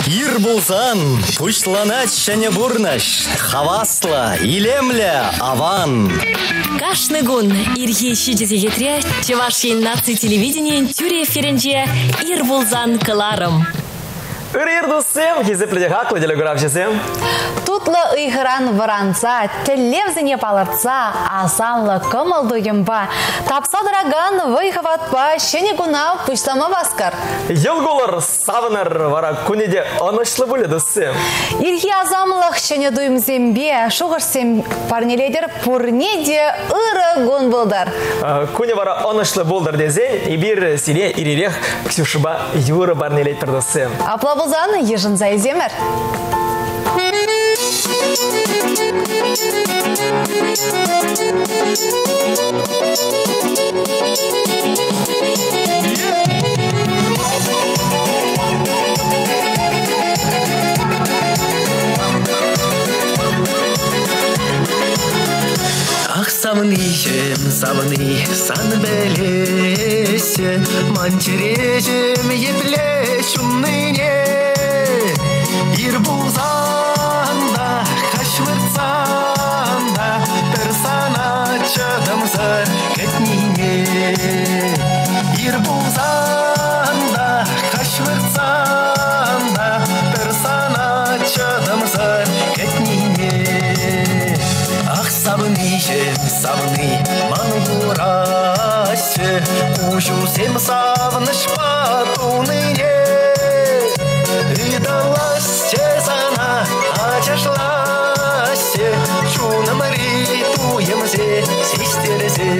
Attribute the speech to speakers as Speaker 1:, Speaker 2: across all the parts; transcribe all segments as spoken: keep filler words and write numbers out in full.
Speaker 1: Ир булсан, пушланач шәне бурнаш, хавасла, илемле, аван.
Speaker 2: Кашны гун ирхи шидезе гетре, чевашин наци телевидение тюре ференже ир булзан кыларым.
Speaker 3: Ир дусем, хизепледе хаклы деле графчесем.
Speaker 4: Тутлы ыйхыран варанца, телевзіне палырца, асанлы кымылды емба. Тапса дыраган выйхаватпа, шене гуна пучлама баскар.
Speaker 3: Елголар савынар вара кунеде анышлы буле дусем.
Speaker 4: Ирхи азамлық шене дуймзембе, шуғырсем парнеледер пурнеде ыры гун булдар.
Speaker 3: Куне вара анышлы булдар дезе, и бир сире ирирех Ксюшыба юры барнелет дусем.
Speaker 4: Аплабузан ежін зайземер.
Speaker 5: Ах, савны, савны, сан белесе, манчережем епле шумныне, ир булзанда, хашвырцанда, персана чадамзар кетнине, ир булзанда, хашвырцанда, персана чадамзар кетнине. Ах, савны, савны, мангурасе, ужусем савныш патуныне, идалась сезана, ачашласе, шуным ритуемзе, систерзе.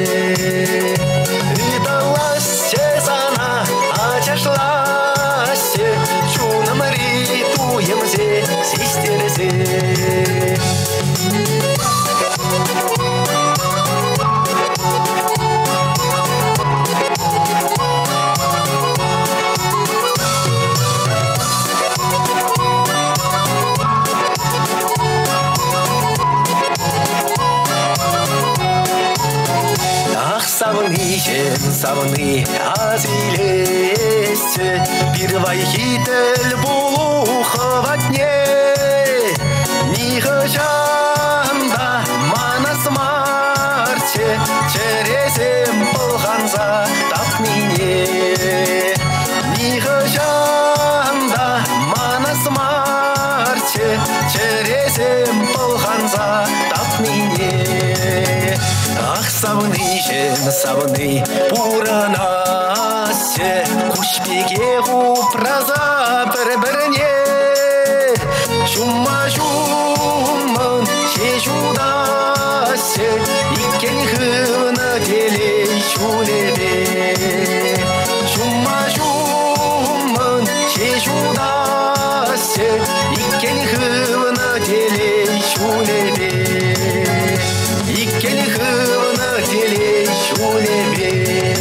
Speaker 5: Идалась сезана, ачашласе, шуным ритуемзе, систерзе. Савны, савны, азилесе, первой хитель булуховатне, нихожанда, манас марче, черезем полханза тапмине, нихожанда, манас марче, черезем полханза тапмине. Ах, савны, савны, пуранасе, кушпеге упраза бір-біріне, шума-шумын шешудасе, икен хыны делей шулебе. Шума-шумын шешудасе, икен хыны делей шулебе. Икен хыны делей шулебе.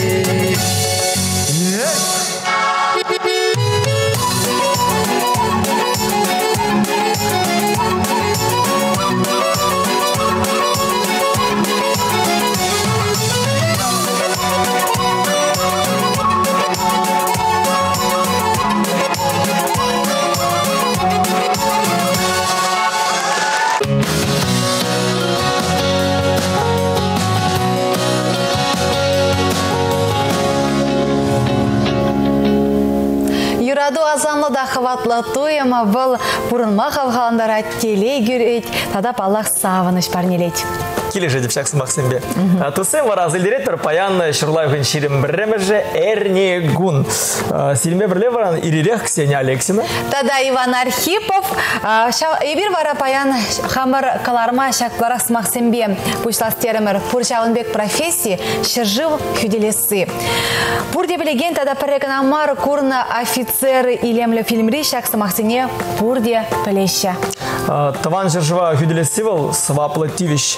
Speaker 4: Юраду азанлы да хватлы туема был пурынма хавхаландара телей гюрет, тада палах савыныш парнелеть.
Speaker 3: Килеже деп шақсы Максимбе. Тусем вара зілдереттір паян шырлайғын ширим бірремеже әрне гун. Силме бірле варан ирирех Ксения Алексина.
Speaker 4: Тада Иван Архипов. Ебір вара паян хамыр каларма шақларақс Максимбе. Пушластерімір пуршауынбек профессии шыржыл күделесі. Пурде білеген тада пірекінамар курна офицеры илемлі фильмри шақсы Максине пурде пілеші.
Speaker 3: Таван жыржыва күделесі был сваплы тивиш.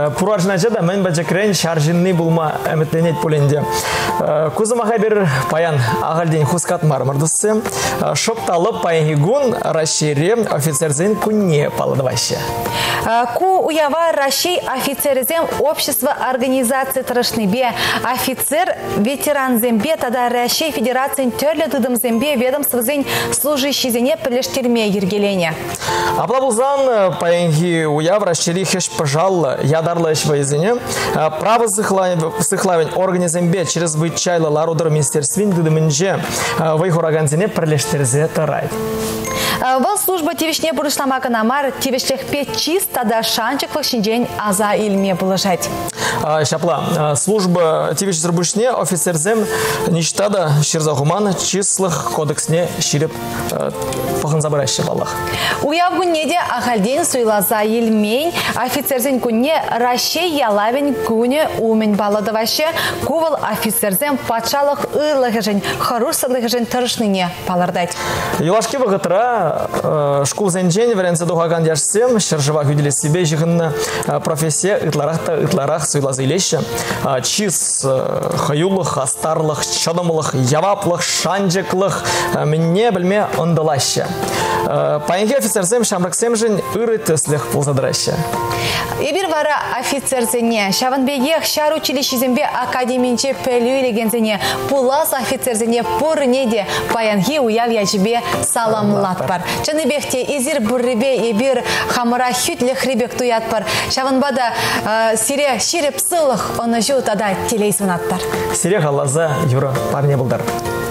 Speaker 3: Пураржынача да мен бачакрен шаржинный булма әмітленет поленде. Кузымаға бір паян ағалден хускат мармырдысы. Шопталып паянгигун расшире офицерзен күнне паладываще.
Speaker 4: Ку уява Россия офицерзем общества организации Трашныбе, офицер ветеран зембе, тогда Россия Федерации терлі дыдым зембе ведомствозен служащий зене пілештерме ергелене.
Speaker 3: Аплабузан паянги уяв расшири хеш пожал ядарлы швейзене. Право сыхлавень организембе через вычайлы ларудыр министерствин дыдымынже вайхураганзене пілештерзе тарай.
Speaker 4: Бұл служба тивишне бұрышламақы намар тивишлех пет чист, тада шанчық вақшын аза илме бұлышать.
Speaker 3: Шапла, служба тивиш зрбушне офицерзем ништада ширзахуман числых кодексне ширип пахын забыраща балах.
Speaker 4: Уяв гуннеде ахальден суйлаза илмейн офицерзен күнне Рашей ялавен күне умен баладываще кувал офицерзем патшалық ырлығыжын, харусалығыжын тұрышныне палардать.
Speaker 3: Юлашки вағытыра шкул зенжен веренце дұғаган яшсем шыржыва хүделі себе жығынна профессия ытларақта ытларақ суйлазы илеші. Чиз хаюлық, астарлық, чадымылық, яваплық, шанжықлық мінне білме ондалаще. Паянги офицерзем шамраксем жын ырыт өсліх пулзадыраща.
Speaker 4: Ибір вара офицерзене, шаванбегех шар училищезембе академинче пөлі елегензене, пулас офицерзене пұрынеде паянги уяв яжбе саламлат бар. Чаныбехте изир бұрребе ебір хамыра хүтлі хребек туят бар. Шаванбада сире ширеп сылық оны жу тада телейсунат бар.
Speaker 3: Сире халаза юра парне бұлдар.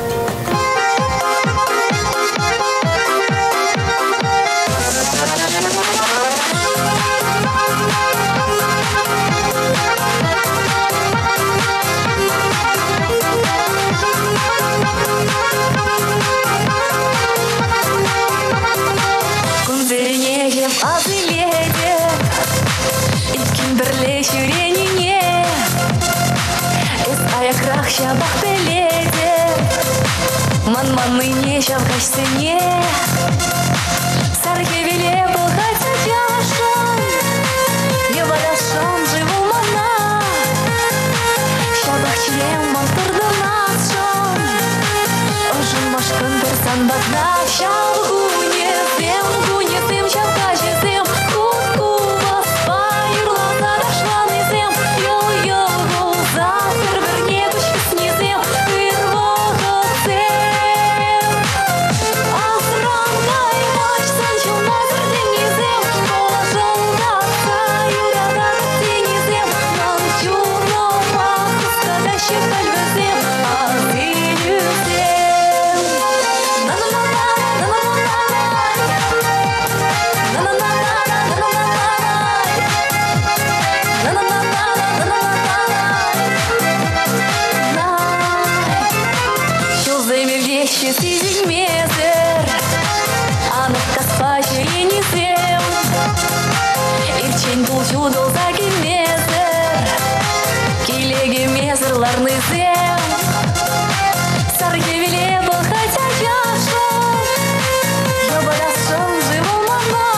Speaker 2: Şabak beledi Man-manныне şavkaşsыне Саргевеле бұлғайса жашын Евадашын живу мана Şabak çилем мантырдын атшын Ожын машкын бірсан бадна Şavгуне зем, гуне зем, şavkaşı зем Ку-ку баспа, юрласа дашланы зем Йо-йо-го, завтыр бірне снизем первого цем. Охранной ночь санчил на зернизем, положил на краю рада тенизем, молчу, но пахнет скадающий кальвезем, а ты любим. Сизик мезер, анық қаспа жүренізем Ирчен бұл жудыл заки мезер, келеге мезерларнызем Саргевеле бұл хотя жашын, жабарасым живу мана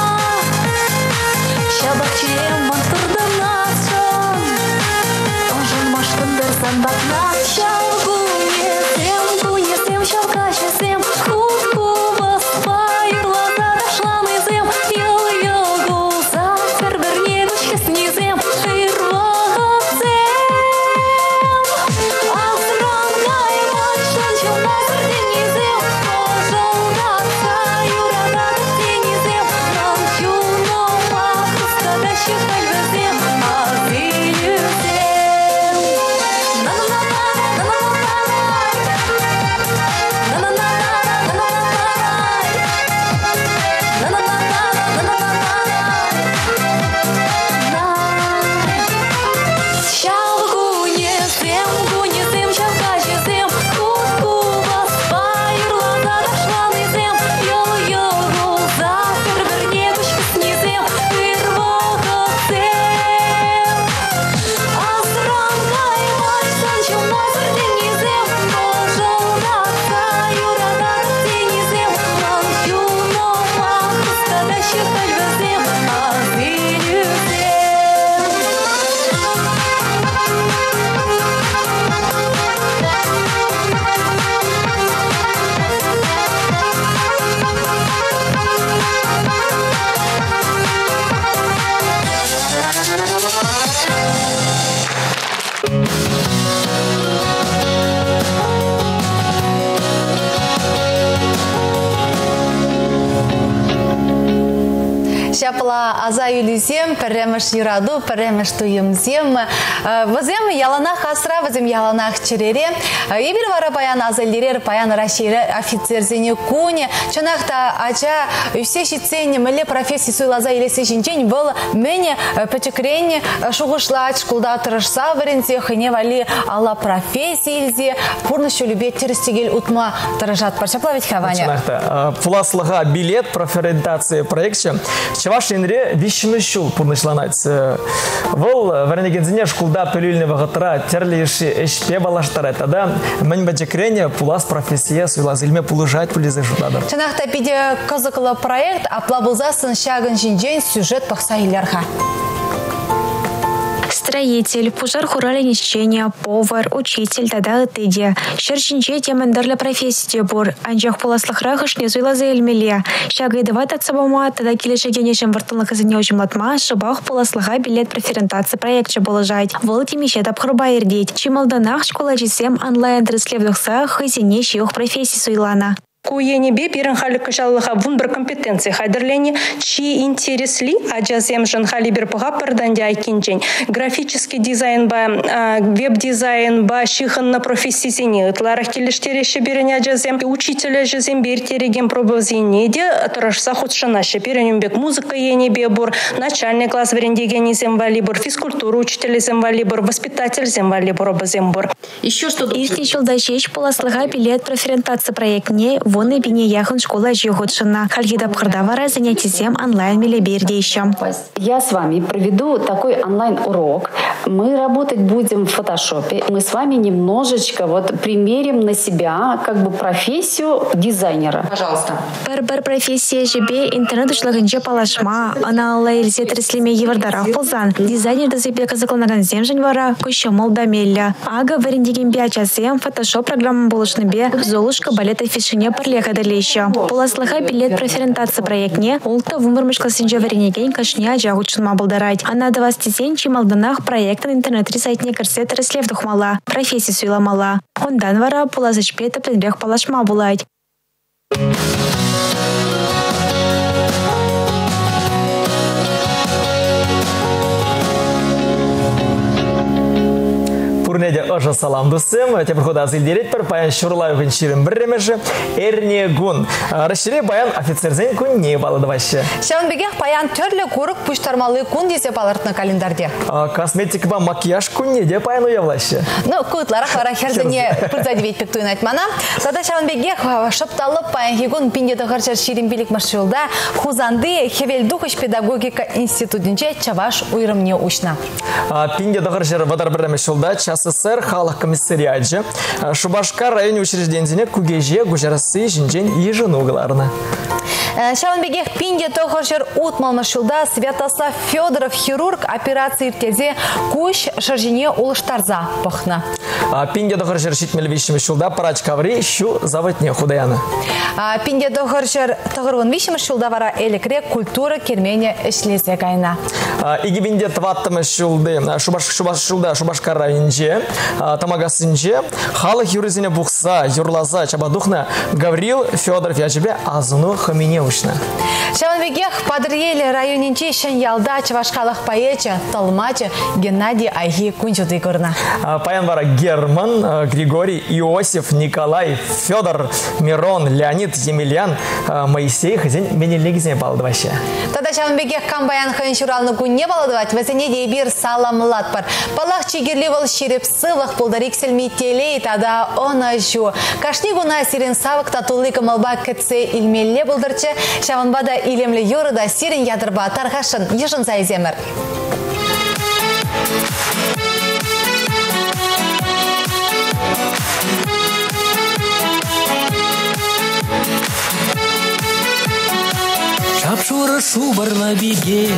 Speaker 2: Шабақчием мантырдың атшын, ожын машқын бір санбатна Шалгуне зем, гуне зем, шалқашы зем Ку-ку баспа, юрлата дашланы зем Йо-йо-го, завтыр бірне күшкесіне зем Ирваға зем
Speaker 4: пала аза юлизем, перемеш юраду, перемеш туемзем. Возем яланах асра, возем яланах черере. Ебір вара паян азалдерер, паян рашире офицерзене куне. Чанахта ача все щитсене мэле профессии суйлаза илесе жинчень был мене пачекрене шугушлач, кулда тырышса варензе, хыне вали алла профессии илзе. Пурнышу любет терестигель утма тырыжат. Парчаплавить хаваня.
Speaker 3: Чанахта пуласлыға билет профориентация проекте. Чаваш инре вишнышул пурнышланать. Вол варенегензине шкулда пылюльне вагатра терлиши эшпе балаштара. Тогда мен бачекрене пулас профессия суйлазильме пулыжать пулизы жутадыр.
Speaker 4: Чанахта пиде кызыклы проект аплабылзасын шагын жинжен сюжет пахса илярха.
Speaker 6: Строитель, пожар хуралинищения, повар, учитель, тада тыдия. Шерчинче темендерля профессия бур. Анжах поласлых рахышне зуйлаза эльмеле. Шагай дават от собома, тада килеше денежем вартылых изыне очень латма, шабах поласлыха билет проферентации проекте положать. Волки мещет обхруба ирдеть. Чималданах школа жесем онлайн транслевдухса хызине щех профессии суйлана.
Speaker 7: Куенебе пирен хали кышаллыха вун бір компетенция хайдерлене, чи интересли, а жазем жан хали бір пыға пырданде айкенжен. Графический дизайн ба, веб-дизайн ба, шихынна профессизине, ытларах келештереше берене жазем, учителя жазем бертереген пробозине де, тұрашса худшана шеперен бек музыка енебе бур, начальный класс верендеген изем вали бур, физкультура учитель изем вали бур, воспитатель зем вали бур, обозем бур.
Speaker 6: Еще что? Иртин шулдачеш поласлыга билет проферентация проектне, вон и бине яхан школа жиохотшина. Хальгида пхардавара занятием онлайн милеберде еще.
Speaker 8: Я с вами проведу такой онлайн-урок. Мы работать будем в фотошопе. Мы с вами немножечко вот примерим на себя как бы профессию дизайнера. Пожалуйста.
Speaker 6: Бар-бар профессия жебе интернет ушлаганче палашма. Она лаэльзе треслиме евардарах ползан. Дизайнер дазыбека закланаган земжень вара куща молдамелля. Ага варендигим биачасем фотошоп программа булышныбе золушка балета фишине парлеха далеще. Поласлыха билет проферентация проектне улта вумырмышка синже варенеген кашня жагучынма булдарать. Она до вас тизен чималданах проекта интернет-ресайтне корсет рослев духмала. Профессия суйламала. Ондан вара полазачпета предбег палашма булать.
Speaker 3: Пурнеде ожа салам дусым, теперь хода азылдерет пер паян шурлай гынчирым бірремеші эрне гун. Расшире баян офицерзен күн не балы даваще.
Speaker 4: Шаунбегех паян төрлі көрік пуштармалы күн десе балыртны календарде.
Speaker 3: Косметика ба макияж күн не де паян уявлаще.
Speaker 4: Ну, кутларах вара херзіне пырзадевет пектуын айтмана. Тада Шаунбегех шыпталып паян хигун пиндеті ғырчар ширин билік маршылда хузанды Хевелдухыш педагогика институтынче чаваш уйрымне ушна.
Speaker 3: Пиндеті ғырчар вадар бірремешілда СССР халық комиссариаджы Шубашкар районе учреждензіне күгеже гужарасы жинжен ежінуғыларына.
Speaker 4: Шаунбегех пинде тохоршер утмалмашылда Святослав Федоров хирург операции иртезе куш шаржине улыштарза пахна.
Speaker 3: Пинде тохоршер шитмель шулда парач каври щу заводне худаяна.
Speaker 4: Пинде тохоршер тохорван вишмашылда вара элекре культура кермене эшлезе кайна.
Speaker 3: Иги бинде тваттымы шулды Шубашкар Шубашкар районже тамагасынже халық юризине бухса юрлаза чабадухна Гаврил Федоров яжебе азыну хамине ушна.
Speaker 4: Шаунбегех Падриеле районинче шаньялда чавашкалых поэча Талмача Геннадий Айхи кунчуты көрна.
Speaker 3: Паян вара Герман, Григорий, Иосиф, Николай, Федор, Мирон, Леонид, Емельян, Моисей, хазин менелегизне балдываще.
Speaker 4: Тада Шаунбегех камбаян ханшуралны кунне балдывать, вазене дейбир саламлат пар. Палах чигерлевал ширепсывах полдарик сельмителей, тада она жу. Кашнигуна сирен савык татулы камалба кэтсе илмелле булдырчы, Шаунбада илемле юрыда сирен ядырба тархашын ежын зайземір.
Speaker 9: Шапшура шубарла биге,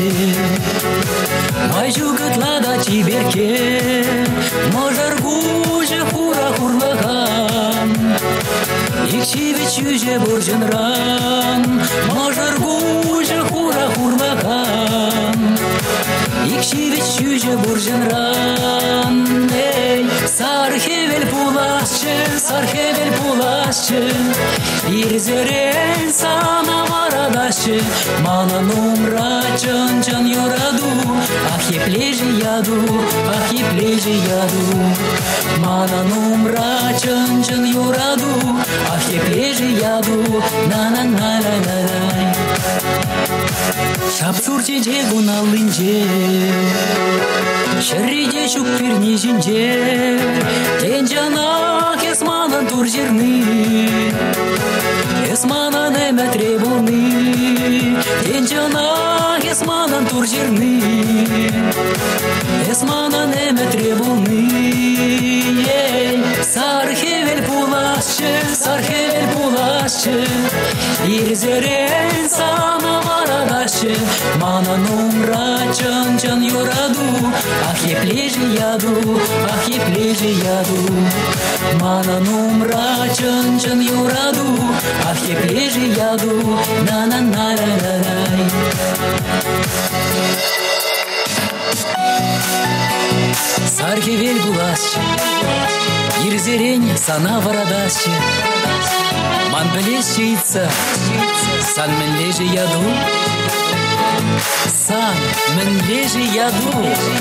Speaker 9: майжу гытлада чиберке, можар гуже хура хурлахам, икчиве чуже бурженрам, можар гуже хура хурлахам, икчиве чуже бурженрам, эй, сархевел пулашчы, сархевел пулашчы, ирзерен сана марадашчы, мана нумра чын чын юраду, ах еплеже яду, ах еплеже яду. Мана нумра чын чын юраду, ах еплеже яду, на на на на на на. Шапсурче жегуна лынже, шерриде шук пирни жинже, тенжанак есманан тур жерны, есманан эме требуны, тенжанак есманан тур жерны, есманан эме требуны. Сархевел пулашчы, сархевел пулашчы, ирзерен сана варадашчы, мана нумра чын чын юраду, ах еплеже яду, ах еплеже яду. Мана нумра чын чын юраду, ах еплеже яду, на на на на на на. Сархевел пулашчы, ирзерен сана варадашчы, ман білешійтса, сан мен лежі яду, сан мен лежі яду,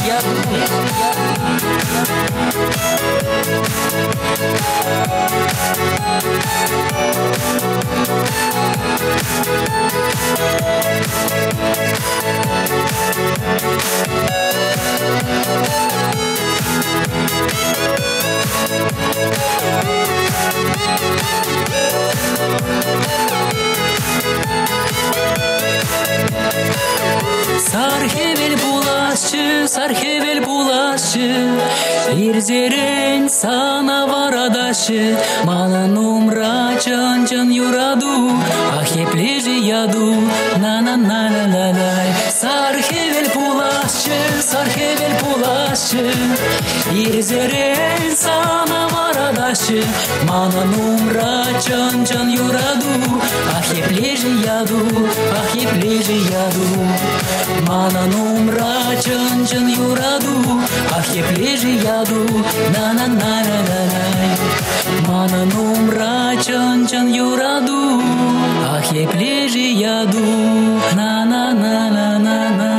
Speaker 9: Сархевел булашчы, сархевел булашчы, ирзерен сана варадашчы, мана нумра чын чын юраду, ах еплеже яду, на на на на на на. Сархевел булашчы, сархевел булашчы, ирзерен сана варадашчы, мана нумра чын чын юраду, ах еплеже яду, ах еплеже яду. Мана нумра чын чын юраду, ах еплеже яду, на на на на на на. Мана нумра чын чын юраду, ах еплеже яду, на на на на на на.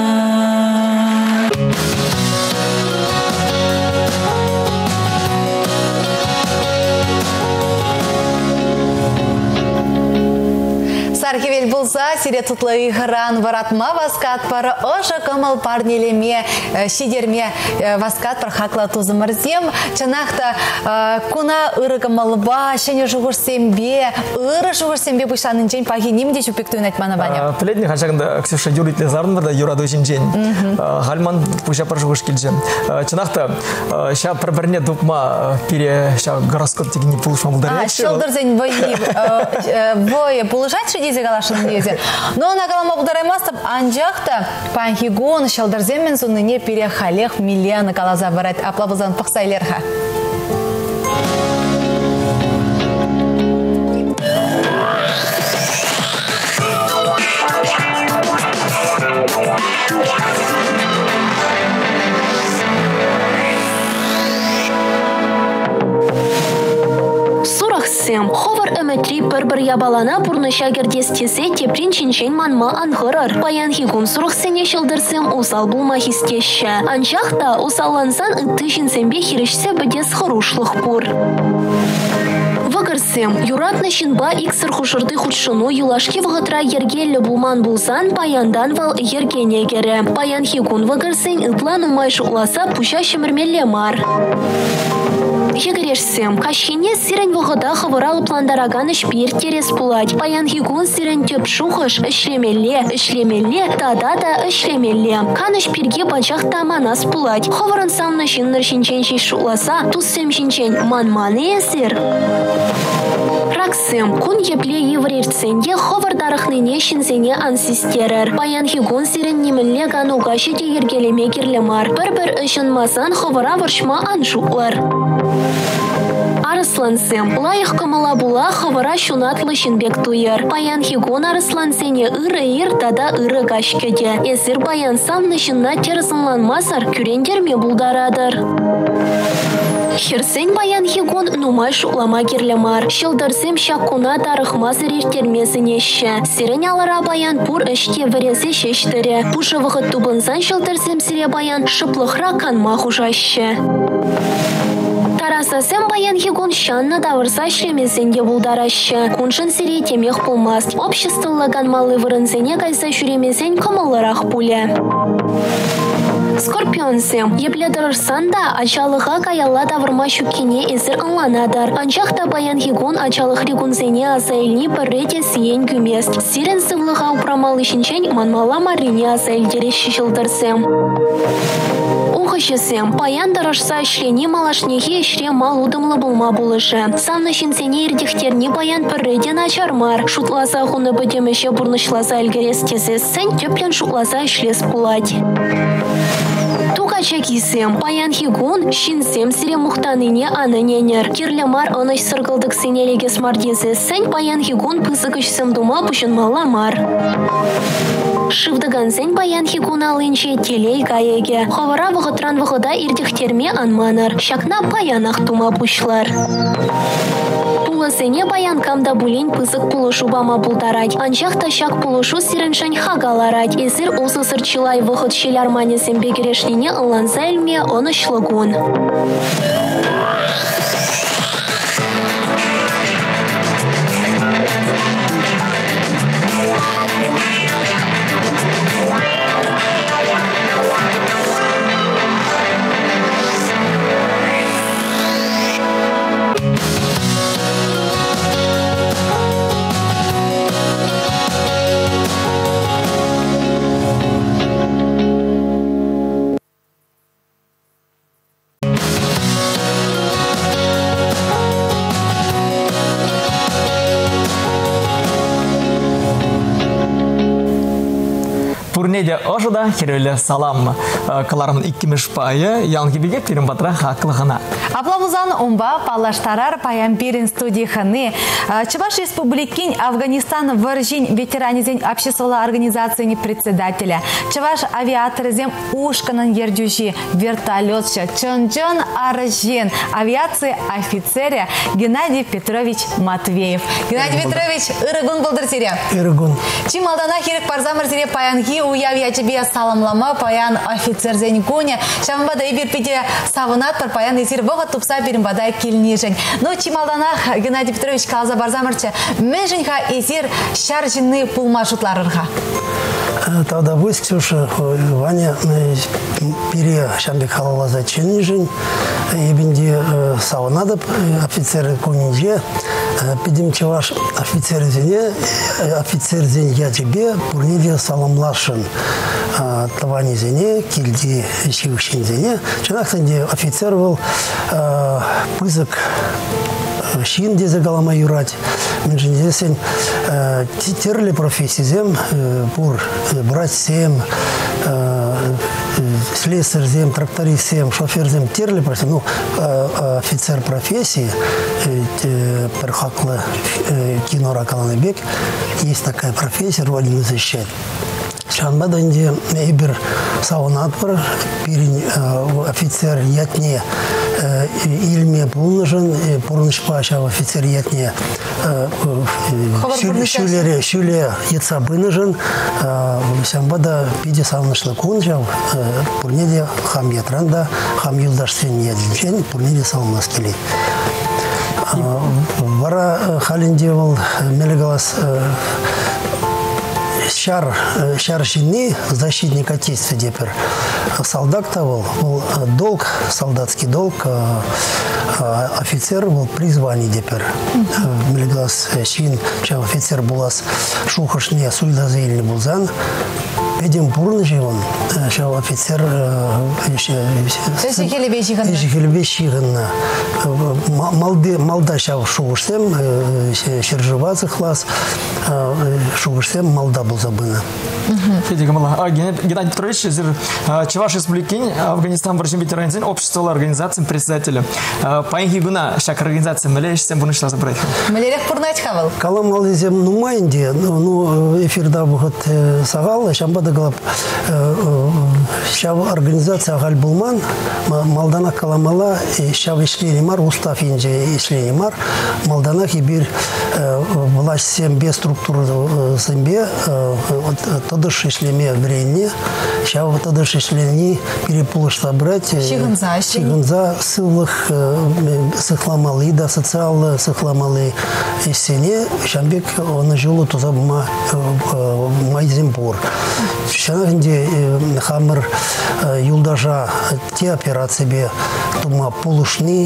Speaker 4: Сархевел булса, сире тутлы игран варатма васкат пара ожа камал парнелеме, шидерме васкат пар хакла тузымырзем, чанахта куна ыры камалба, шене жугурсембе, ыры жугурсембе бушанын жень пагиним де чупектуын айтмана баня.
Speaker 3: Плетни хачагында Ксюша юритле зарында юраду жинжен. Хальман пуша пар жугуш килжем. Чанахта ша пар-парне дупма пире ша гороскоп тегини пулушма булдаря.
Speaker 4: А, шелдырзен бой пулушать шидезе галашын дезе. Но на галама будараймастып анжақта панхигон шелдырзен мен зуныне пире халех миллианы калаза барат аплабызан пықсайлерха.
Speaker 6: Ховар эметри бір-бір ябалана бұрныша гердестесе теприн чинчен манма анғырыр. Паян хигун сұрықсене шылдырсем усал булма хистеші. Анчақта усаллансан ытты жинсенбе хирешсе бідес хорушлық бұр. Вагырсем, юратны шинба иксыр хушырды худшыну юлашки вғытра ергелі булман булсан паяндан вал ергене кере. Паян хигун вагырсен ытлан умай шуқласа пуща шымырмелле мар. Егерешсем, кашхине сирен вғыда хавыралы пландараган ішпер терес пулать. Паян хигун сирен төп шухыш ішлемелле, ішлемелле, тада-да ішлемелле. Кан ішперге бачақ таманас пулать. Хавырын самны шинныр шинчен шишласа, туссем шинчен ман-маны есір. Раксем, кун епле еврерценге ховардарахныне шинзене ансистерер. Паян хигун сирен немелле гануга шеде ергелеме керлемар. Бір-бір үшін масан ховара варшма аншуклар. Арыслансем, лайық кымыла була ховара шунатлы шинбек туер. Паян хигун арыслансене ыры-ир тада ыры гашкеде. Эсір паян самны шинна терсынланмасар күрендерме булдарадыр.
Speaker 10: Херсен баян хигон нумай шулама кирлемар. Шылдырсем шаккуна тарыхма зырер термесінеші. Сирен алыра баян пур іште віресе шештірі. Пушы вғыт тубынсан шылдырсем сире баян шыплықра канма хужашы. Тарасасем баян хигон шанна давырса шлемесенде булдарашы. Куншын сире темех пулмас. Обществоллаган малы вырынсене кайса шүремесен кымылырах пуле. Скорпионсем. Епледырырсан да ачалыға каялла давырма шуккене эсір ынланадар. Анчақта баян хигон ачалых ригунсене асайлни піррете сиен күмес. Сирен сывлыға упрамалы шинчен манмала марине асайлдере шишылдырсем. Ухышесем. Баян дырышса шлени малашнехе ішре мал удымлы булма булышы. Самны шинсене ердихтерне баян пірреден ачармар. Шутласа хуны бөтемеше бурнышласа әлгерес тесессен төплен шутласа ішлес пулать. Чекисем. Баян хигун шинсем сире мухтаныне аны ненер. Кирлемар аныш сыргылдык сенелеге смардезесен баян хигун пызыкышсем дума пушынмала мар. Шывдыгансен баян хигун алынче телей каеге. Хавара вғытран вғыда ирдихтерме анманар. Шакна баянах тума пушлар. Пулысене баян камда булень пызык пулышу бама булдарать. Анчахта шак пулышу сиреншань хагаларать. Эсир усы сырчылай вғыт шелярманесем бегерешнине ыланса эльме оны шлыгун.
Speaker 3: Пурнеде ожыда херелі салам каларымын иккіміш пайы янгибеге пирин батра хақлығына.
Speaker 4: Аплавузан умба палаштарар паян пирин студияханы. Чуваш республикин Афганистан варжин ветеранизен общественной организации председателя. Чуваш авиаторизем ушканан ердюжи вертолетча чон-чон аржен авиации офицере Геннадий Петрович Матвеев. Геннадий Петрович, ырыгун болдыр сире.
Speaker 11: Ырыгун.
Speaker 4: Чим алдана херек парзамыр сире паянги уяв я тебе саламлама паян офицер зенькуне. Шамбада и бирпиде савунат пар паян эсир вога тупса бирмбада килнижен. Но чим алдана Геннадий Петрович калза барзамырча меженьха эсир шаржинны пулмашутларырха.
Speaker 11: Тогда вы, Ксюша, Ваня, пере шамбек халала за чинижень, ебенде саунада офицеры кунинже, пидимче ваш офицер зене, офицер зень я тебе, пурнеде саламлашин, тавани зене, кильди шившин зене, чинахтанде офицер был пызык шин дезе галама юрать. Менжендесен терли профессизем, пур брать сем, слесарь зем, тракторист сем, шофер зем, терли профессии. Ну, офицер профессии, перхакла кинора Каланыбек, есть такая профессия, родину защищать. Шанбаданде эбир саунатпар, пирин офицер ятне илме пулнажан, порнышпаша офицер ятне шулере шуле яца бынажан, шанбада пиде саунашлы кунжав, пурнеде хам ятранда, хам юлдаш сен ядинчен, пурнеде саунаскели. Вара халинде был мелегалас Шар, шар шини, защитник отечества депер. Солдат был, был долг, солдатский долг, офицер был призвание депер. Мелеглас шин, чем офицер булас шухашне сульдазельный булзан. Педем пурны живон, что офицер ешихелебе шиганна. Малды малда шав шугушсем, шержеваться класс, шугушсем малда был забына.
Speaker 3: Геннадий Петрович, Чуваш республикин Афганистан варжин ветеранизен общество организации председателя. Паинги гуна шак организация малейшсем бунышла забрать.
Speaker 4: Малерек пурнать хавал.
Speaker 11: Калам малызем ну майнде, ну эфирда бухот сагал, шамбада галап Шав организация Гальбулман, Малдана Каламала, шав ишленимар, устав инже ишленимар, Малдана Хибир власть сембе структуру сембе, тодыш ишлеме времени, шав тодыш ишлени перепулыш собрать, Шигунза сылых сыхламалы, да социал сыхламалы сене, Шамбек он жил туда Майзимбур. Шанагинде хамыр юлдажа те операции тума полушни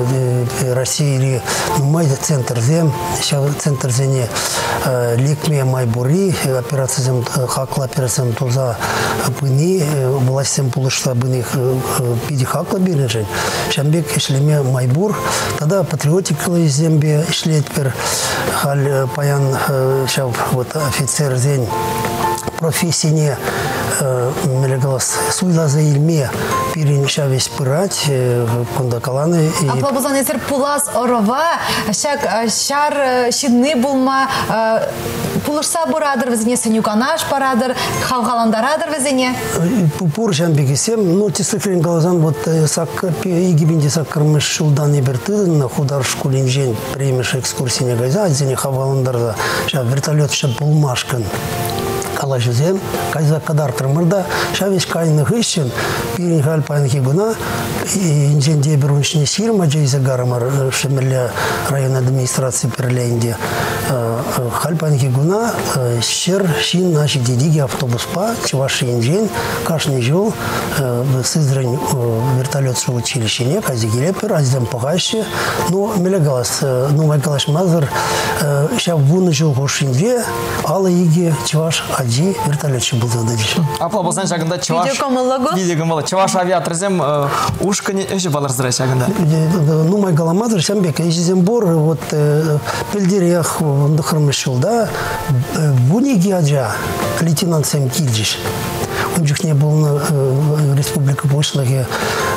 Speaker 11: России май центр зем, центр зене ликме майбури операция зем хакла операция туза быни властям полушла быни пиди хакла бирнежен. Шамбек ишлеме майбур, тогда патриотикалы зембе ишлет пер халь паян шав вот офицер зень профессии мелегалас суйла за ильме перенеша весь пырать кондакаланы.
Speaker 4: А плабузан есер пулас орова шак шар шидны булма пулышса бурадыр везене сенюканаш парадыр хавгаландарадыр везене.
Speaker 11: Пупур жамбегесем, ну тесыклен галазан вот сак игибинде саккырмыш шулдан еберты на худар шкулинжен премеш экскурсии не газа зене хавгаландарда ша вертолет ша булмашкан. Калажизем, кайза кадар тырмырда, шавиш кайны хыщен, пирин халь панхи гуна, инжен дебер уншни сирма, джейза гарамар, шемерля район администрации перленде, халь панхи гуна, щер шин наши дедиги автобус па, чеваши инжен, кашни жил, сызрань вертолет шо училище не, кази гилепер, азем погаще, но мелегалас, ну майгалаш мазар, ща вуны жил гошинве, ала иги чеваш ади вертолетчик был задача.
Speaker 3: А по обозначению шагында чеваш.
Speaker 4: Видеокамалого.
Speaker 3: Видеокамалого. Чеваш авиаторзем ушка не еще балар зря шагында.
Speaker 11: Ну мой галамазр Шамбек, Ижизембор вот пельдерях вандахармышил, да, буниги аджа лейтенант Сэм Кильджиш. Он же не был на Республика Польша,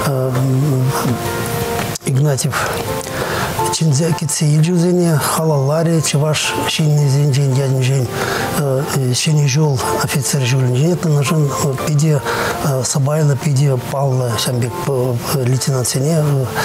Speaker 11: Игнатьев. Чинзяки цейльжузене, халаларе, чеваш шинный зенжен, яднжен, шинный жол, офицер жолнжен, это нужен пиде Сабайла, пиде Павла, Шамбек, лейтенант Сене.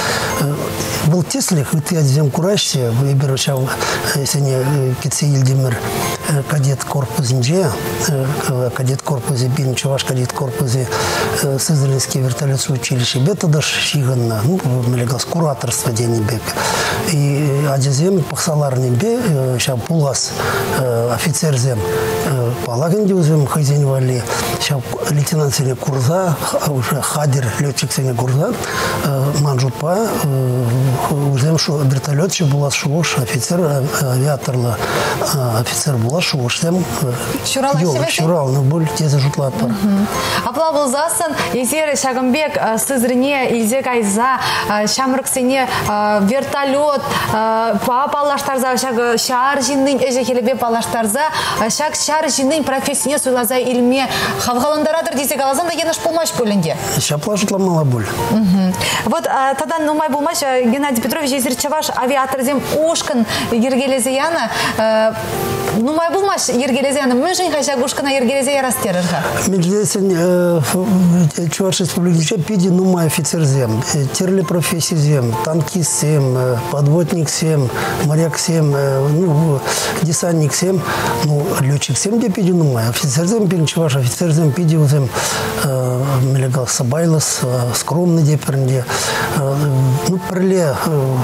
Speaker 11: Был теслих, ведь я зем курашься, выберу чав Сене Кицейльдимер, кадет корпус инже, кадет корпусе, бин чеваш кадет корпусе, Сызринский вертолет училище, бета даш шиганна, ну, мелегас кураторство денебек. И адизем пахсаларным бе, сейчас пулас офицер зем палагенди узем хозяин вали, сейчас лейтенант Сене Курза, уже хадер летчик Сене Курза, манжупа узем шо вертолетчик была шош, офицер авиаторла, офицер была шош, зем шурал, но боль те зажутла пар.
Speaker 4: Апла булзасын, езер Шагамбек Сызрине илзе кайза, Шамрык Сене вертолет па палаштарза шаг шар жиннин эже келебе палаштарза шаг шар жиннин профессияне суйлаза илме хавгаландарадыр десек алазан да еныш болмаш бөлінде.
Speaker 11: Шаплашытла мала боль.
Speaker 4: Вот тогда нумай болмаш Геннадий Петрович езер чаваш авиаторзем ушкан ергелезе яна нумай болмаш ергелезе яна мүжин хашаг ушкана ергелезе ярастерырга.
Speaker 11: Междесен Чуваш республики пиди нумай офицерзем, терли профессизем, танкистзем, подводник семь, моряк семь, ну, десантник семь, ну, летчик семь, где пиди нумай, офицер зем, перенчеваш, офицер зем, пиди узем, мелегал Сабайлас, скромный депернде, ну, приле,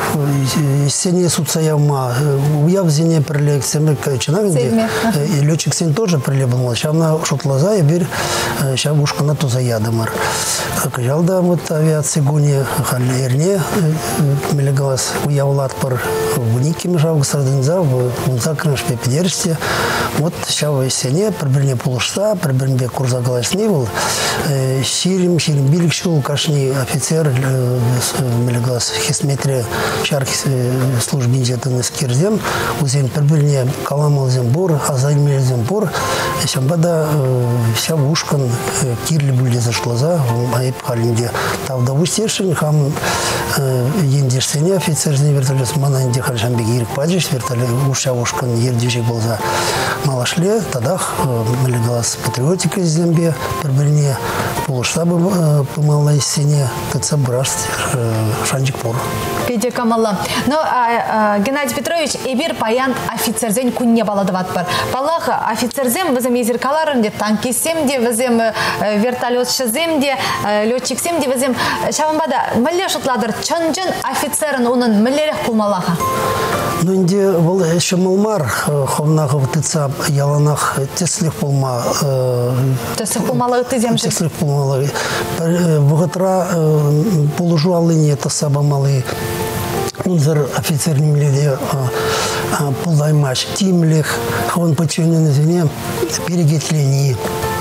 Speaker 11: сене суцаяма, уяв зене приле, семь, чинагенде, и летчик семь тоже приле был, сейчас на шутлаза, и бир, сейчас ушка на туза ядамар. Кажалда вот авиации гуни, халерне, мелегалас уявлат пар в никим жавг сардынза, в закрыш пепедерсте. Вот сейчас в сене, приберне полушта, приберне курза галасни был, ширим, ширим билик шул, кашни офицер, мелегалас хисметре, шарх службы инжетаны скирзем, узем приберне каламал Зембор, Азаймир Зембор, Шамбада Шавушкан, Кирли были зашлаза, Айп Халинде. Тавдаву Стершин, Хам Ендерсене, офицерный вертолет, Мананде Хальшамбек Ирк Паджиш, вертолет Ушавушкан, Ердижик был за Малашле, Тадах, Малигалас Патриотика из Зембе, Пербельне, полуштаба помала из Сене, Кацабраст, Шанджик Пор.
Speaker 4: Петя Камала. Ну, Геннадий Петрович, Эбир Паян офицерзен кунне баладыват бар. Балах офицерзем візім езеркаларынде, танкисемде, візім вертолетшыземде, летчиксемде, візім шабанбада мүлле шутладыр, чын-жын офицерін оның мүллерек пулмалаха?
Speaker 11: Ну, инде был еще малмар, ховнах втыца яланах теслих пулма.
Speaker 4: Теслих пулмалы ты земжи?
Speaker 11: Теслих пулмалы. Богатра полужу алыни это саба малы. Унзар офицерным леди пулаймаш. Тимлих, ховн подчиненный звене перегетлени.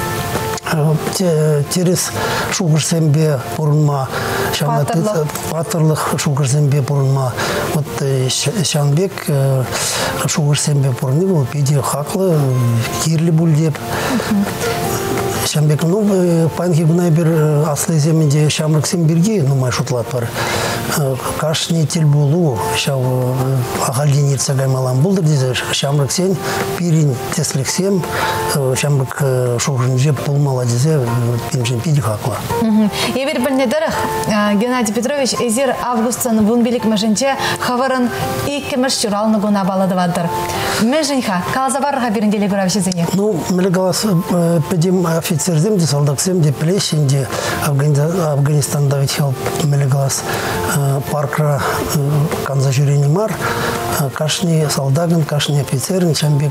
Speaker 11: Терес шугырсембе пурынма, патырлых шугырсембе пурынма. Вот Шанбек шугырсембе пурыны был, педе хаклы, кирли бульдеп. Шамбек, ну, панки гунайбер аслы земеде шамрак семберги, ну, май шутлат бар. Кашни тельбулу, шав агалдини цагаймалам булдыр дезе, шамрак сен, пирин теслик сем, шамрак шугырынже пулмала дезе, пинжен пиди хакла.
Speaker 4: Евер бельнедерах, Геннадий Петрович, эзер августан вунбелик меженче хаварын и кемеш чуралны гуна баладывадыр. Меженха, калазабарга биринделе гуравшизене?
Speaker 11: Ну, мелегалас педим офицерзем, де солдатсем, де плещен, де Афганистанда ведь хел мелегалас паркра канзажурени мар, кашни солдаган, кашни офицерин, Шамбек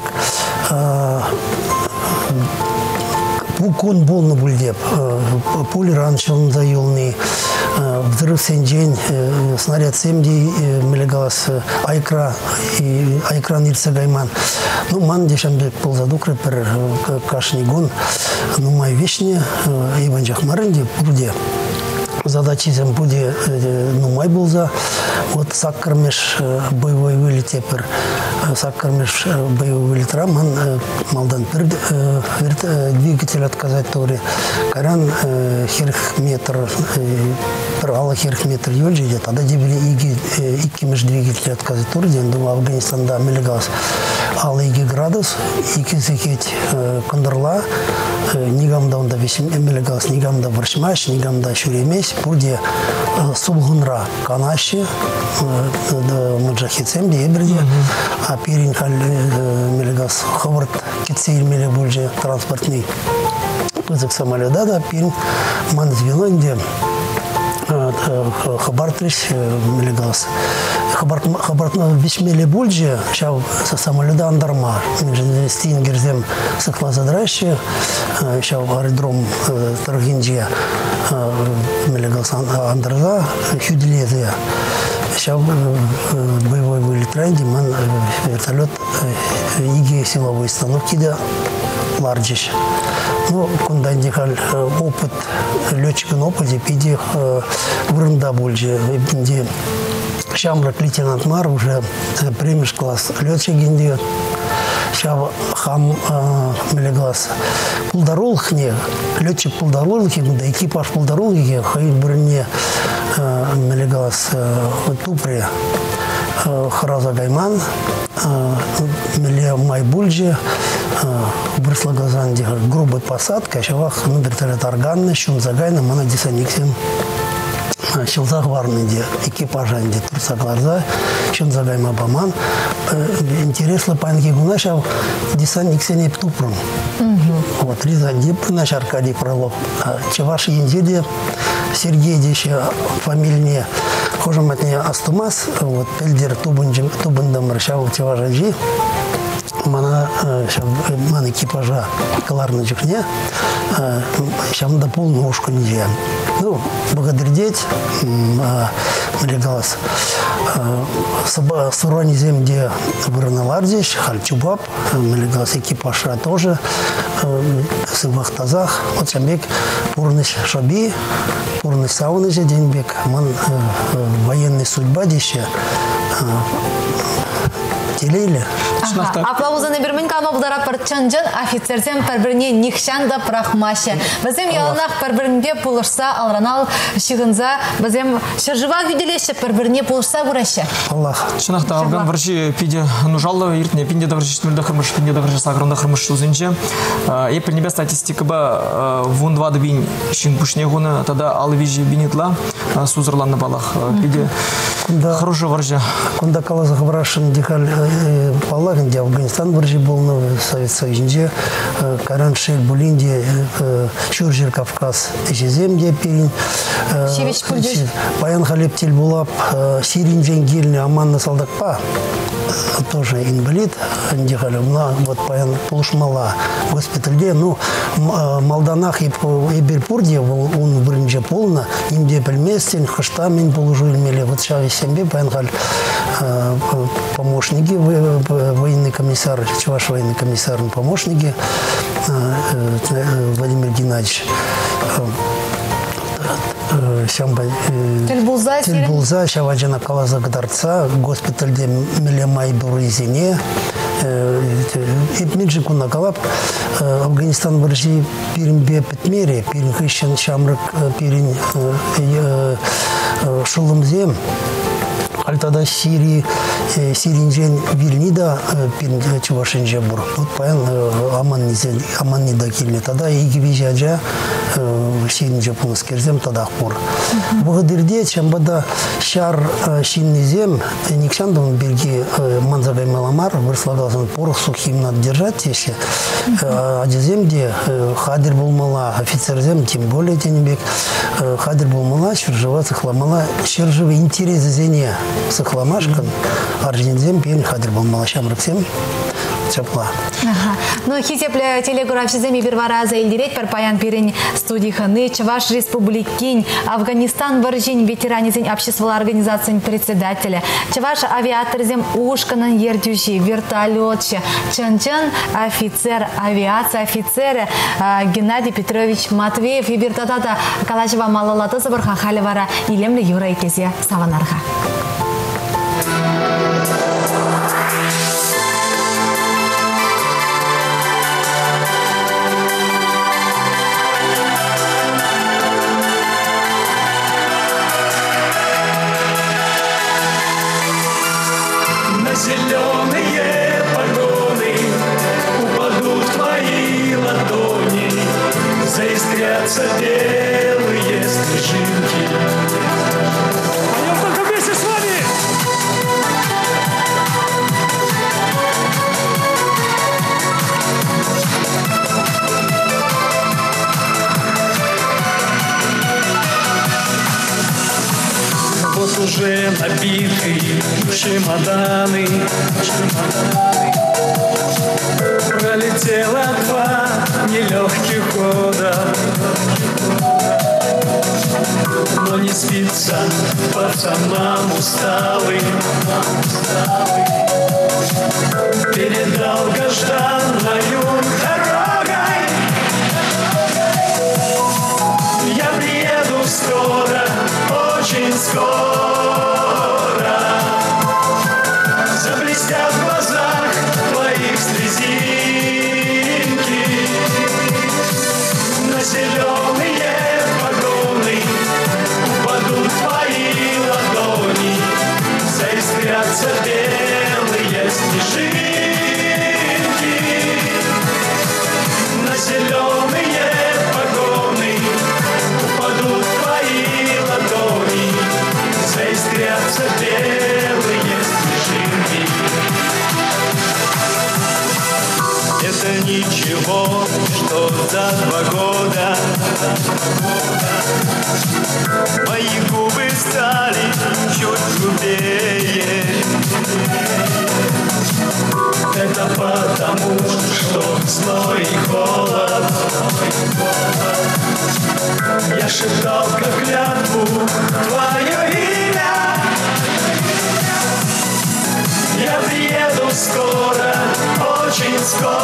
Speaker 11: пукун болны бульдеп, пуль ранчылын заелный, взрыв сенджень, снаряд семди, мелегалас айкра, айкра нирца гайман. Ну, ман дешамбек ползадукры пер кашни гон, ну, май вишне, Иван Джахмаренди, пурде. Задачи зем буде, ну, май был за, вот саккармеш боевой вылет тепер, саккармеш боевой вылет раман, малдан пер двигатель отказать тори, каран херх метр, пер ала херх метр йольджи, тогда дебили иги икимеш двигатель отказать тори, ден думал Афганистанда мелегалс, ала иги градус, ики секет кондорла, нигамда онда весим мелегалс, нигамда варшмаш, нигамда шуремеш, пурде сулгунра канаши, маджахицем деберде, а перин халь мелегас хаварт кицейль меле бульже транспортный пызык самолета, да, перин ман звенонде хабартриш мелегас. Хабартна вишмеле бульже, шав самолета андарма, стингерзем сыкла задращи, шав аэродром Таргинджия, мелегас андарза, хюделезия. Шав боевой вылет райди, ман вертолет иги силовой установки да ларджиш. Ну, кундандихаль опыт, летчикан опыте, пиди врында бульже, где Шамрак лейтенант Мар уже премиш класс летчик гендет. Шав хам мелеглас пулдарулхне, летчик пулдарулхи, да экипаж пулдарулхи, хай броне мелеглас тупре Хараза Гайман, меле майбульже, брысла газанди грубой посадка, шавах на вертолет органный, шум загайна, мана десаниксим. Шилзах варнынде экипажанде турса глаза, шун загайма баман. Интересно панки гунашав десантник сене птупрун. Вот Рязанде наш Аркадий Фролов. Чеваш Ендеде Сергей Деща фамильне хожаматне Астумас. Вот Пельдер Тубандам Тубандам Ршав Чеважаджи. Мана ман экипажа каларна джихне, шам да полную ушку не. Ну, благодарить мелегалас сурани земде вырналардиш, хальчубаб, мелегалас экипажа тоже с вахтазах, вот шамбек пурныш шаби, пурныш сауны же деньбек, ман военный судьба дище. телейлер.
Speaker 4: Аплаузаны бермен камобдара парчанжан офицерсен пәрбіріне нихшанда прахмаша. Бізем яланақ пәрбірінде пулышса алранал шығынза, бізем шыржыва күделеші пәрбіріне пулышса бұрашы.
Speaker 11: Аллах.
Speaker 3: Шынақта алған варши пиде нужалы, ертіне пинде даварши штмелді қырмыш, пинде даварши сағырында қырмыш ұзынче. Епіл небе статистика ба вон два дбин шин пушнегуны, тада алвижи бинитла сузырланны балах. Пиде хороший варжа.
Speaker 11: Кунда калазах варашын декаль балах, где Афганистан варжи был на Совет Союзе, Караншель, Булинде, Чуржир, Кавказ, Ежеземде, Пирин, Паян Халеп Тельбулап, Сирин Дженгильни, Аманна Салдакпа, тоже инвалид, вот Паян Пулушмала, госпитальде, ну, Малданах и Бельпурде, он бринже полно, имде пельместин, хаштамин положу имели, вот сейчас семье Паян Халь помощники, военный комиссар, ваш военный комиссар, помощники, Владимир Геннадьевич. Тельбулза, Шаваджана Калаза Гдарца, госпитальде Мелемай Буризине, Эпмиджику Накалап, Афганистан Варжи Пиринбе Петмере, Пирин Хищен Шамрак, Пирин Шулымзем. Альтада Сирии, Сиринжен Вильнида, Пин Чувашинжа Бур. Вот паян Аман Низель, Аман Нида Кильни. Тогда и Гивижаджа Сиринжа Пунскерзем тогда Хур. Благодаря Чамбада Шар Шиннизем, Никшандон Берги Манзагай Маламар, вырслагался порох сухим надо держать еще. Адиземде Хадир был мала, офицерзем, тем более Тенебек. Хадир был мала, Шержева Цехламала, Шержевый интерес зене. Сахламашкан, Аржинзем, Пен, Хадир был малашам раксем, чапла.
Speaker 4: Ну, хитепле телеграфиземи первараза илдирет парпаян пирень студии ханы, Чуваш Республикин, Афганистан Варжин, ветеранизень общества организации председателя, Чуваш авиаторзем Ушканан Ердюши, вертолетче, Чанчан офицер авиации, офицеры Геннадий Петрович Матвеев и вертатата Калашева Малалата Забарха Халивара Илемли Юра Икезе Саванарха.
Speaker 9: Зеленые погоны упадут в твои ладони, заискрятся белые снежинки. Пойдем только вместе с вами! Вот уже набиты чемоданы, пролетело два нелегких года, но не спится пацанам усталым. Перед долгожданною дорогой я приеду скоро, очень скоро. Заблестят в глазах твоих слезинки, на зеленые погоны упадут твои ладони, заискрятся белые снежинки, на зеленые погоны упадут твои ладони, заискрятся белые снежинки. Это ничего, что за два года мои губы стали чуть грубее. Это потому, что зной и холод я шептал как клятву твое имя. Я приеду скоро, очень скоро.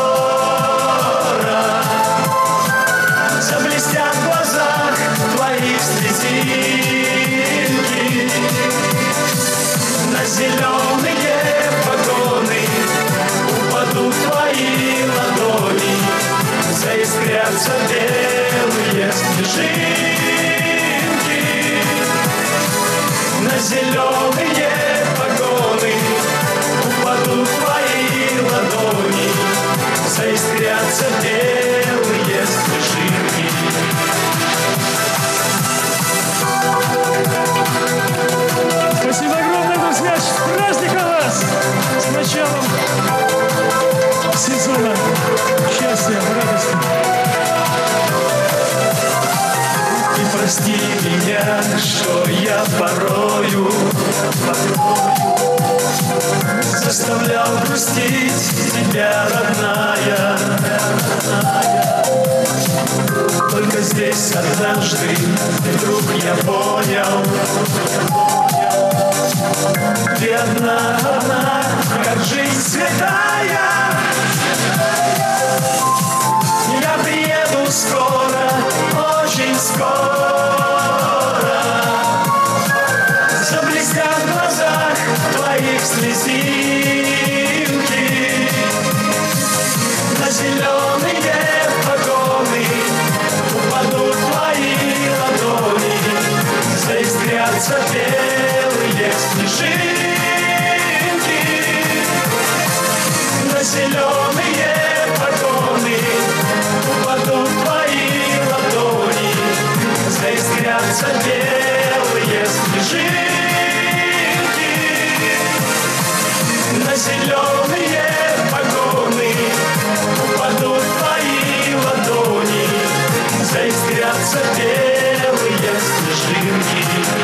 Speaker 9: Заблестят в глазах твоих слезинки, на зеленые погоны
Speaker 12: заискрятся белые снежинки на зеленые погоны, упадут твои ладони, заискрятся белые снежинки.
Speaker 13: Спасибо огромное, друзья! С праздником вас! С началом сезона счастья, радости!
Speaker 12: И прости меня, что я порою, заставлял грустить тебя, родная. Только здесь однажды вдруг я понял, ты одна, одна, как жизнь святая. Я приеду скоро, очень скоро. Заблестят в глазах твоих слезинки на зеленые погоны, упадут твои ладони, заискрятся белые снежинки на зеленые погоны, упадут твои ладони, заискрятся белые снежинки на зеленые погоны, упадут твои ладони, заискрятся белые снежинки.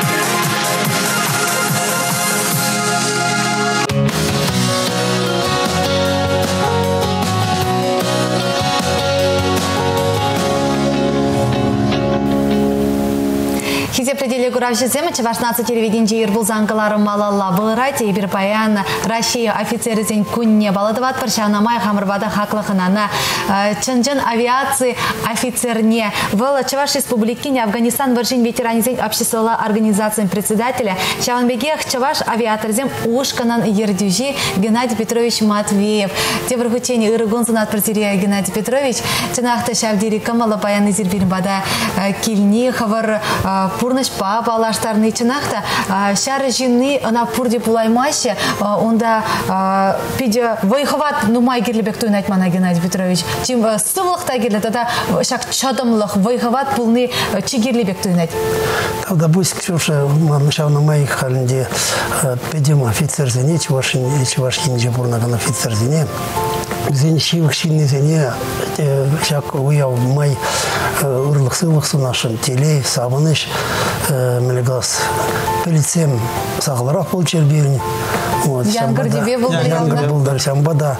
Speaker 4: Хизе пределе гуравшизем, чевашнацы телевиденье Ирбулзан галарым малалла былырайте, ибір паян Россия офицерізен күнне баладыват паршанамай хамырбада хаклахынана чынжын авиации офицерне. В Чеваш Республикине Афганистан варжин ветеранизен общества организации председателя Шаванбегех Чеваш авиаторзем ушканан ердюжи Геннадий Петрович Матвеев. Тевргучени Иргунзанат протерия Геннадий Петрович, чынахта шавдири камала паян изирбин бада кильни хавар пурныш папа алаштарны чынахта шары жинны на пурде пулаймаще онда пиде войховат нумай гирлебек туйн айтмана Геннадий Петрович. Чим сывлықта гирлет, это шак чадымлық войховат пулны чигирлебек туйн айт.
Speaker 11: Тогда пусть Ксюша на моих халинде педем офицер зене, чевашин жепурнаган офицер зене. Зенщивых сильный зене, шак уяв май урлық сывлық сунашын телей, сабыныш, мелегас полицем сағыларақ бұл черберін.
Speaker 4: Янгыр дебе бұл
Speaker 11: Янгыр бұл дар шамбада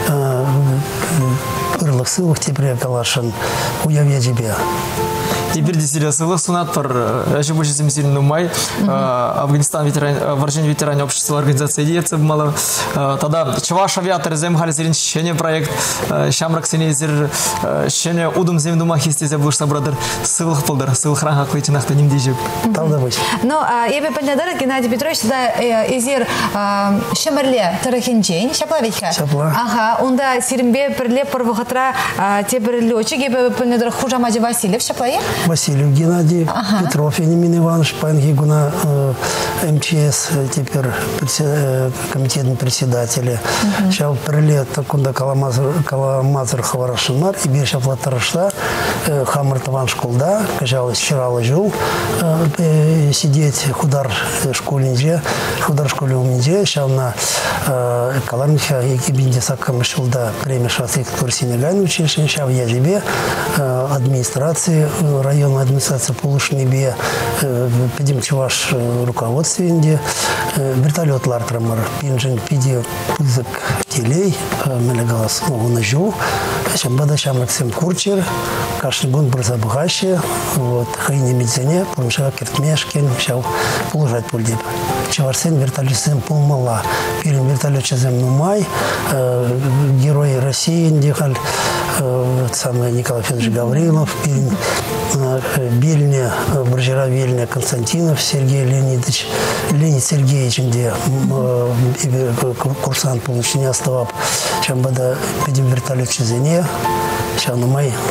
Speaker 11: урлық сывлық тепре калашын уяве жебе.
Speaker 3: Теперь действительно сынат пар еще больше семьсин нумай Афганистан ветеран варжин ветеране общества организации деятельности мало тогда Чеваш авиатор зем халисерин щене проект шамрак сенезер щене удум зем дума хистезе блушна брадер сылых полдар сылых ранга клетинахта ним дижек.
Speaker 11: Тогда быть.
Speaker 4: Но я бы поняла, Геннадий Петрович тогда изер шемерле тарахинчень шаплавичка. Ага, онда сирмбе перле парвухатра теберлечи гебе поняла хужамаджи Васильев шаплае.
Speaker 11: Васильев Геннадий, ага. Петров Енимин Иванович, Пангигуна, э, МЧС, теперь председатель, комитетный председатель. Угу. Сейчас прилет кунда Каламазар Хаварашинмар, и бирша платарашта, Хамар Таван школда, кажалось, вчера ложил сидеть худар школинже, худар школе умнинже, сейчас на Каламиха и Кибинде Сакамышилда премия Шасик Турсинеган училище, сейчас я тебе администрации районной администрации Полушнебе, пидим Чеваш руководстве Индии, вертолет Лартрамар, пинжин пиди пузык телей, мелегалас нажу, шамбада Максим Курчер, кашнигун брзабгаще, вот хайни медзене, пунша киртмешкин, шау полужать пульдип. Чеварсен вертолетсен полмала, пилим вертолет чезем нумай, герой России Индихаль, самый Николай Федорович Гаврилов, пилим Бельня, Боржера Вельня, Константинов Сергей Леонидович, Леонид Сергеевич, где курсант получения оставал, чем бада пидим вертолет чезене, сейчас на май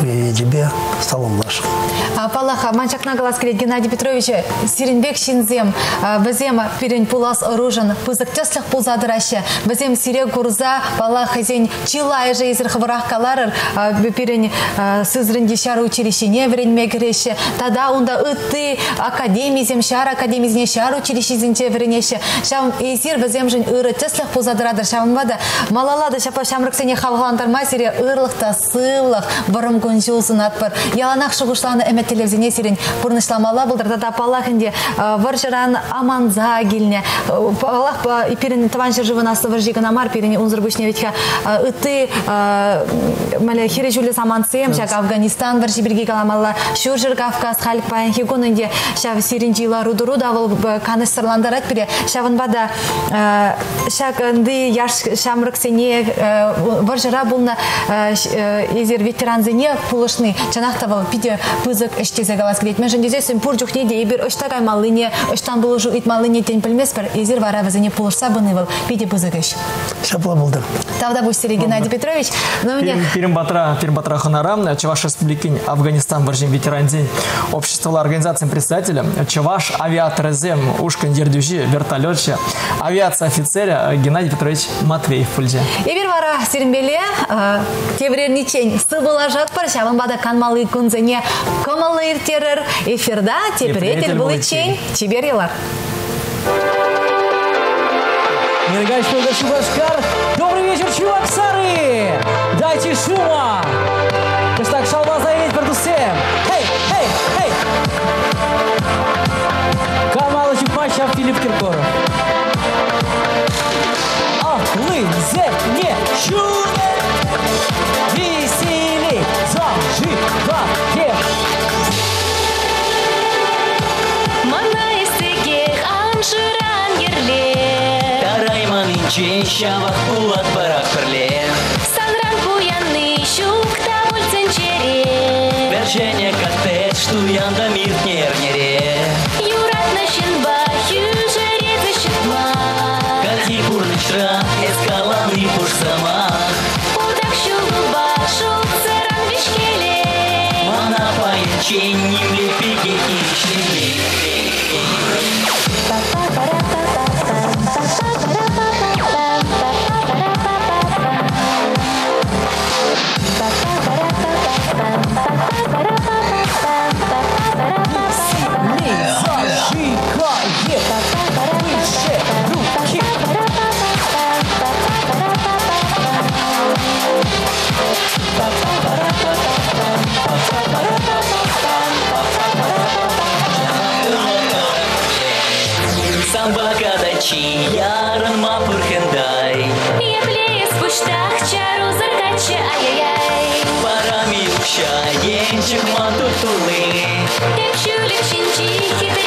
Speaker 11: тебе саламлашым.
Speaker 4: Палаха, манчакна галас келет Геннадий Петрович, Сиренбек шинзем, бізем перен пулас оружен, пызыктеслых пулзадыраще, бізем сирек гурза, палаха зен чилай же изір хварах каларыр, перен сызрынде шары училищене вренме кереше, тада унда ытты академизем, шар академизне шар училищезенче вренеше, шам изир бізем жын ыры теслых пулзадырадыр, шам бада малалады шапа шамрыксене хавгалантарма сире ырлықта сывлық, бұрым күнжулсын атпыр, яланақ шығышланы әмет телевизине сирен пұрнышламала бұлдыр, тада палахынде варжыран аманза келіне, палах перен таван жыржывын асты варжигын амар перене унзыр бүшне ветха ыты мәлі хире жүлі самансем, шак Афганистан варжи бірге каламалла, шүржір Кавказ, халық баян хигонынде шав сирен жила рудыру давыл каныстырландарат пере, шавын бада шак ынды яш шамрыксене варжыра бұлна езер ветеранзене пулышны чанақтавал пиде пызык эштезе галас келет. Мен жындезесім пұр жүхнеде ебір ұштагай малыне, ұштан бұлыжу ит малыне тен пілмес бір езер вара вазене пулышса бұнывал пиде пызык эш.
Speaker 11: Шапла болдым.
Speaker 4: Тавда бұштері Геннадий Петрович.
Speaker 3: Перім батра, перім батра ханара, Чуваш Республикин, Афганистан, Варжин ветеран день, общество организации председателя, Чуваш авиатор зем, ушкан дердюжи, вертолетче, авиация офицеря Геннадий Петрович Матвеев пульзе.
Speaker 4: Ебір вара сиренбеле, кеврерничень, сыбыла жатпар, шавын бада канмалы күнзене комалы иртерер, эфирда теперетель булычень, чибер елар.
Speaker 14: Добрый вечер, чувак-сары! Дайте шума! Кыштак шалма заедет продусем! Хей, хей, хей! Камалы Чупмача, Филипп Киркоров. Аклы, зеп, не, чуне! Весели, зажигает!
Speaker 10: Мана истеге анжыран ерле.
Speaker 9: Тарайман инчен шавах улат барак перле.
Speaker 10: Санран буянный щукта бульценчере.
Speaker 9: Вершене коттедж, штуянда мир нернере.
Speaker 10: Юрат нащенба, хюжере защитма.
Speaker 9: Кати бурнычра, эскаланы пуш сама.
Speaker 10: Удак щулба, шукцеран вишкеле.
Speaker 9: Мана паянчен, нимле пиге ищели. Самбака дачи, яран мапур хендай.
Speaker 10: Епле из пуштах чару заркача, ай-яй-яй.
Speaker 9: Парами укша, енчик матутулы.
Speaker 10: Епчулик чинчи, хиты